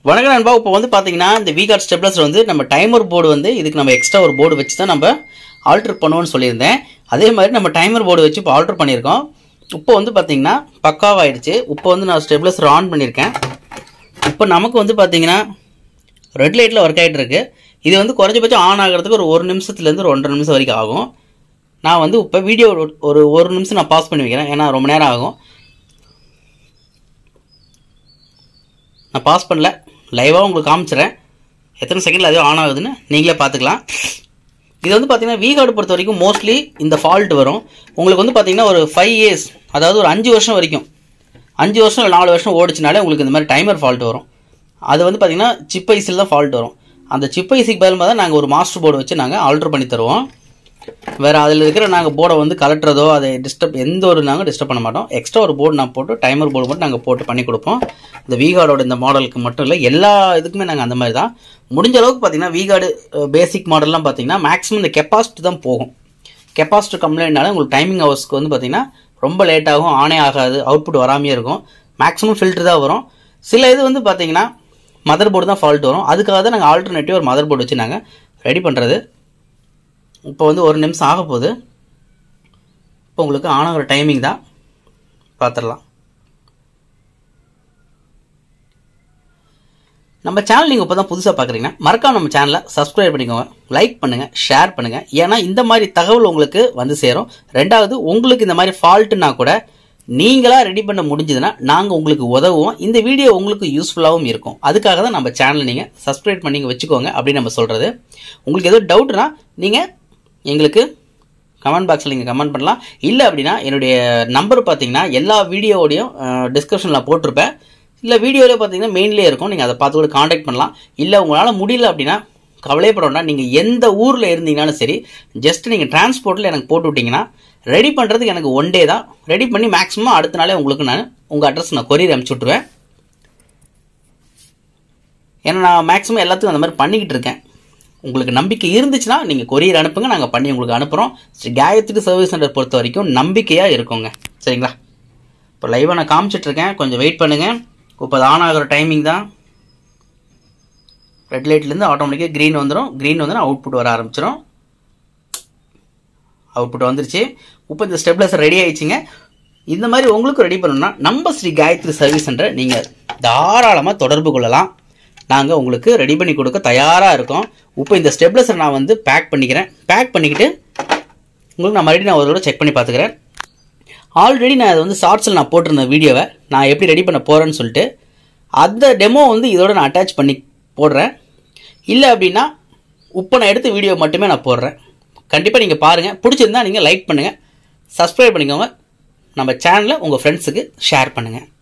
வணக்கம் நண்பா. இப்போ வந்து பார்த்தீங்கன்னா இந்த V-Guard ஸ்டெப்லஸர் வந்து நம்ம டைமர் போர்டு வந்து இதுக்கு நம்ம எக்ஸ்ட்ரா ஒரு போர்டு வச்சு தான் நம்ம ஆல்டர் பண்ணுவோம்னு சொல்லியிருந்தேன். அதே மாதிரி நம்ம டைமர் போர்டு வச்சு இப்போ ஆல்டர் பண்ணியிருக்கோம். இப்போ வந்து பார்த்தீங்கன்னா பக்காவாயிடுச்சு. இப்போ வந்து நான் ஸ்டெப்லஸர் ஆன் பண்ணியிருக்கேன். இப்போ நமக்கு வந்து பார்த்தீங்கன்னா ரெட் லைட்டில் ஒர்க் ஆகிட்டு இருக்கு. இது வந்து குறைஞ்சபட்சம் ஆன் ஆகிறதுக்கு ஒரு 1 நிமிஷத்துலேருந்து ஒரு 1.5 நிமிஷம் வரைக்கும் ஆகும். நான் வந்து இப்போ வீடியோ ஒரு நிமிஷம் நான் பாஸ் பண்ணி வைக்கிறேன், ஏன்னா ரொம்ப நேரம் ஆகும். நான் பாஸ் பண்ணல, லைவாக உங்களுக்கு காமிச்சிடறேன் எத்தனை செகண்டில் அதுவும் ஆன் ஆகுதுன்னு நீங்களே பார்த்துக்கலாம். இது வந்து பார்த்தீங்கன்னா V-Guard பொறுத்த வரைக்கும் மோஸ்ட்லி இந்த ஃபால்ட் வரும். உங்களுக்கு வந்து பார்த்தீங்கன்னா ஒரு 5 இயர்ஸ், அதாவது ஒரு 5 வருஷம் வரைக்கும், 5 வருஷம் இல்லை 4 வருஷம் ஓடிச்சுனாலே உங்களுக்கு இந்த மாதிரி டைமர் ஃபால்ட் வரும். அது வந்து பார்த்தீங்கன்னா சிப் ஐசில் தான் ஃபால்ட் வரும். அந்த சிப் ஐசிக்கு பதிலாக தான் நாங்கள் ஒரு மாஸ்டர் போர்டு வச்சு நாங்கள் ஆல்டர் பண்ணி தருவோம். வேறு அதில் இருக்கிற நாங்கள் போர்டை வந்து கலட்டுறதோ அதை டிஸ்டர்ப் எந்த ஒரு நாங்கள் டிஸ்டர்ப் பண்ண மாட்டோம். எக்ஸ்ட்ரா ஒரு போர்டு நான் போட்டு டைமர் போர்டு மட்டும் நாங்கள் போட்டு பண்ணி கொடுப்போம். இந்த V-Guardோட இந்த மாடலுக்கு மட்டும் இல்லை, எல்லா இதுக்குமே நாங்கள் அந்த மாதிரி தான். முடிஞ்ச அளவுக்கு பார்த்தீங்கன்னா V-Guard பேசிக் மாடல்லாம் பார்த்தீங்கன்னா மேக்ஸிமம் இந்த கெப்பாசிட்டி தான் போகும். கெப்பாசிட்டி கம்ப்ளைண்ட்னால உங்களுக்கு டைமிங் ஹவர்ஸ்க்கு வந்து பார்த்தீங்கன்னா ரொம்ப லேட் ஆகும், ஆனே ஆகாது, அவுட்புட் வராமையே இருக்கும். மேக்ஸிமம் ஃபில்டர் தான் வரும். சில இது வந்து பார்த்தீங்கன்னா மதர் போர்டு தான் ஃபால்ட் வரும். அதுக்காக தான் நாங்கள் ஆல்டர்னேட்டிவ் ஒரு மதர் போர்டு வச்சு நாங்கள் ரெடி பண்ணுறது. இப்போ வந்து 1 நிமிஷம் ஆக போகுது. இப்போ உங்களுக்கு ஆன் ஆகிற டைமிங் தான், பார்த்துடலாம். நம்ம சேனல் நீங்கள் இப்போ தான் புதுசாக பார்க்குறீங்கன்னா மறக்காம நம்ம சேனலை சப்ஸ்கிரைப் பண்ணிக்கோங்க, லைக் பண்ணுங்கள், ஷேர் பண்ணுங்கள். ஏன்னா இந்த மாதிரி தகவல் உங்களுக்கு வந்து சேரும். ரெண்டாவது, உங்களுக்கு இந்த மாதிரி ஃபால்ட்டுனா கூட நீங்களாக ரெடி பண்ண முடிஞ்சதுன்னா நாங்கள் உங்களுக்கு உதவுவோம். இந்த வீடியோ உங்களுக்கு யூஸ்ஃபுல்லாகவும் இருக்கும். அதுக்காக தான் நம்ம சேனலை நீங்கள் சப்ஸ்கிரைப் பண்ணி வச்சுக்கோங்க அப்படின்னு நம்ம சொல்கிறது. உங்களுக்கு எதுவும் டவுட்னா நீங்கள் எங்களுக்கு கமெண்ட் பாக்ஸில் நீங்கள் கமெண்ட் பண்ணலாம். இல்லை அப்படின்னா என்னுடைய நம்பர் பார்த்தீங்கன்னா எல்லா வீடியோவோடையும் டிஸ்கிரிப்ஷனில் போட்டிருப்பேன். இல்லை வீடியோவில் பார்த்தீங்கன்னா மெயின்லேயே இருக்கும், நீங்கள் அதை பார்த்து கூட காண்டாக்ட் பண்ணலாம். இல்லை உங்களால் முடியல அப்படின்னா கவலைப்படணும்னா நீங்கள் எந்த ஊரில் இருந்தீங்கனாலும் சரி, ஜஸ்ட் நீங்கள் டிரான்ஸ்போர்ட்டில் எனக்கு போட்டு விட்டிங்கன்னா ரெடி பண்ணுறதுக்கு எனக்கு 1 டே தான். ரெடி பண்ணி மேக்ஸிமம் அடுத்த நாளே உங்களுக்கு நான் உங்கள் அட்ரஸ் நான் கொரியர் அனுப்பிச்சி விட்ருவேன். ஏன்னா நான் மேக்ஸிமம் எல்லாத்துக்கும் அந்த மாதிரி பண்ணிக்கிட்டு இருக்கேன். உங்களுக்கு நம்பிக்கை இருந்துச்சுன்னா நீங்கள் கொரியர் அனுப்புங்க, நாங்கள் பண்ணி உங்களுக்கு அனுப்புகிறோம். ஸ்ரீ காயத்ரி சர்வீஸ் சென்டர் பொறுத்த வரைக்கும் நம்பிக்கையாக இருக்குங்க. சரிங்களா? இப்போ லைவாக நான் காமிச்சிட்ருக்கேன், கொஞ்சம் வெயிட் பண்ணுங்கள். இப்போ அது ஆன் ஆகிற டைமிங் தான். ரெட் லைட்லேருந்து ஆட்டோமேட்டிக்காக க்ரீன் வந்துடும். க்ரீன் வந்து அவுட்புட் வர ஆரம்பிச்சிடும். அவுட்புட் வந்துருச்சு. இப்போ இந்த ஸ்டெப்லஸர் ரெடி ஆயிடுச்சுங்க. இந்த மாதிரி உங்களுக்கு ரெடி பண்ணணும்னா நம்ம ஸ்ரீ காயத்ரி சர்வீஸ் சென்டரை நீங்கள் தாராளமாக தொடர்பு கொள்ளலாம். நாங்கள் உங்களுக்கு ரெடி பண்ணி கொடுக்க தயாராக இருக்கோம். இப்போ இந்த ஸ்டெப்லஸர் நான் வந்து பேக் பண்ணிக்கிறேன். பேக் பண்ணிக்கிட்டு உங்களுக்கு நான் மறுபடியும் ஒரு தடவை செக் பண்ணி பார்த்துக்கிறேன். ஆல்ரெடி நான் அதை வந்து ஷார்ட்ஸில் நான் போட்டிருந்த வீடியோவை நான் எப்படி ரெடி பண்ண போகிறேன்னு சொல்லிட்டு அந்த டெமோ வந்து இதோட நான் அட்டாச் பண்ணி போடுறேன். இல்லை அப்படின்னா இப்போ நான் எடுத்த வீடியோ மட்டுமே நான் போடுறேன். கண்டிப்பாக நீங்கள் பாருங்கள். பிடிச்சிருந்தா நீங்கள் லைக் பண்ணுங்கள், சப்ஸ்கிரைப் பண்ணிக்கோங்க, நம்ம சேனலை உங்கள் ஃப்ரெண்ட்ஸுக்கு ஷேர் பண்ணுங்கள்.